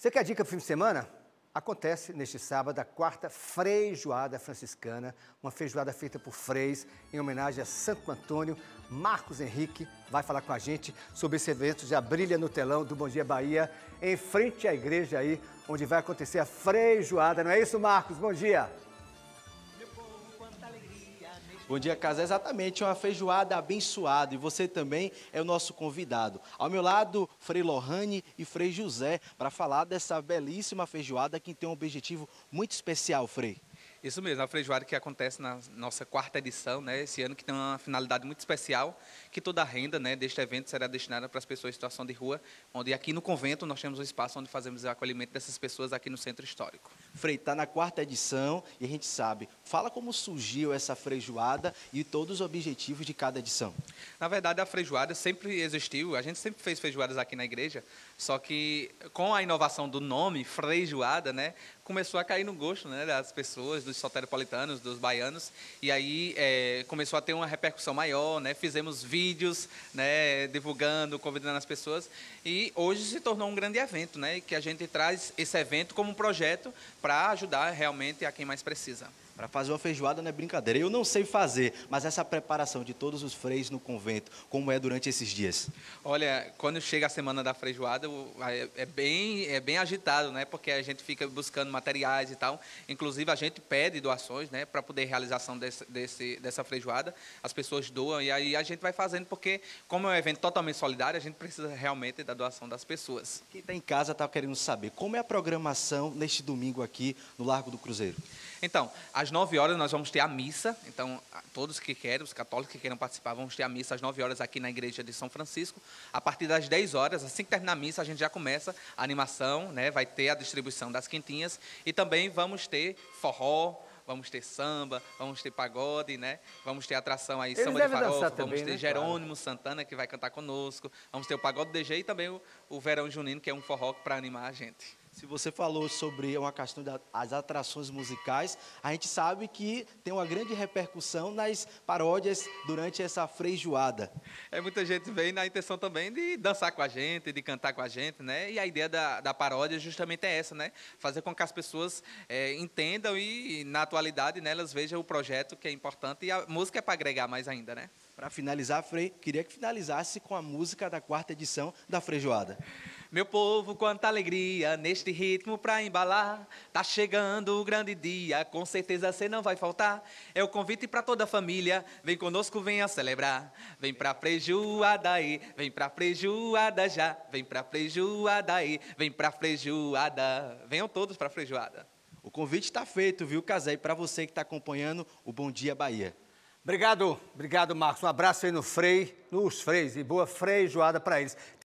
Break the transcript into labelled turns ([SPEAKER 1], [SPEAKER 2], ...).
[SPEAKER 1] Você quer dica para o fim de semana? Acontece neste sábado a quarta Freijoada Franciscana, uma feijoada feita por freis em homenagem a Santo Antônio. Marcos Henrique vai falar com a gente sobre esse evento, já brilha no telão do Bom Dia Bahia, em frente à igreja aí, onde vai acontecer a Freijoada. Não é isso, Marcos? Bom dia!
[SPEAKER 2] Bom dia, casa. É exatamente uma feijoada abençoada e você também é o nosso convidado. Ao meu lado, Frei Lohane e Frei José, para falar dessa belíssima feijoada que tem um objetivo muito especial, Frei.
[SPEAKER 3] Isso mesmo, a feijoada que acontece na nossa quarta edição, né, esse ano, que tem uma finalidade muito especial, que toda a renda, né, deste evento será destinada para as pessoas em situação de rua, onde aqui no convento nós temos um espaço onde fazemos o acolhimento dessas pessoas aqui no Centro Histórico.
[SPEAKER 2] Frei, está na quarta edição e a gente sabe, fala como surgiu essa feijoada e todos os objetivos de cada edição.
[SPEAKER 3] Na verdade, a feijoada sempre existiu, a gente sempre fez feijoadas aqui na igreja, só que com a inovação do nome, feijoada, né, começou a cair no gosto, né, das pessoas, dos soteropolitanos, dos baianos, e aí começou a ter uma repercussão maior, né, fizemos vídeos, né, divulgando, convidando as pessoas, e hoje se tornou um grande evento, né, que a gente traz esse evento como um projeto para ajudar realmente a quem mais precisa.
[SPEAKER 2] Para fazer uma feijoada não é brincadeira. Eu não sei fazer, mas essa preparação de todos os freis no convento, como é durante esses dias?
[SPEAKER 3] Olha, quando chega a semana da feijoada, é bem agitado, né? Porque a gente fica buscando materiais e tal. Inclusive, a gente pede doações, né? Para poder realização dessa feijoada. As pessoas doam e aí a gente vai fazendo, porque como é um evento totalmente solidário, a gente precisa realmente da doação das pessoas.
[SPEAKER 2] Quem está em casa está querendo saber, como é a programação neste domingo aqui no Largo do Cruzeiro?
[SPEAKER 3] Então, às 9 horas nós vamos ter a missa. Então, todos que querem, os católicos que queiram participar, vamos ter a missa às 9 horas aqui na igreja de São Francisco. A partir das 10 horas, assim que terminar a missa, a gente já começa a animação, né? Vai ter a distribuição das quentinhas e também vamos ter forró, vamos ter samba, vamos ter pagode, né? Vamos ter atração aí,
[SPEAKER 1] Eles
[SPEAKER 3] samba de
[SPEAKER 1] devem
[SPEAKER 3] farofa,
[SPEAKER 1] dançar
[SPEAKER 3] vamos
[SPEAKER 1] também,
[SPEAKER 3] ter
[SPEAKER 1] né?
[SPEAKER 3] Jerônimo Santana, que vai cantar conosco, vamos ter o pagode DG e também o Verão Junino, que é um forró para animar a gente.
[SPEAKER 2] Se você falou sobre uma questão das atrações musicais, a gente sabe que tem uma grande repercussão nas paródias durante essa feijoada.
[SPEAKER 3] Muita gente vem na intenção também de dançar com a gente, de cantar com a gente, né? E a ideia da paródia justamente é essa, né? Fazer com que as pessoas entendam e, na atualidade, né, elas vejam o projeto, que é importante, e a música é para agregar mais ainda, né?
[SPEAKER 2] Para finalizar, Frei, queria que finalizasse com a música da quarta edição da feijoada.
[SPEAKER 3] Meu povo, quanta alegria neste ritmo pra embalar. Tá chegando o grande dia, com certeza cê não vai faltar. É o convite pra toda a família, vem conosco, venha celebrar. Vem pra feijoada aí, vem pra feijoada já. Vem pra feijoada aí, vem pra feijoada. Venham todos pra feijoada.
[SPEAKER 2] O convite está feito, viu, Casé? E para você que está acompanhando o Bom Dia Bahia.
[SPEAKER 1] Obrigado, Marcos. Um abraço aí nos freis e boa feijoada para eles.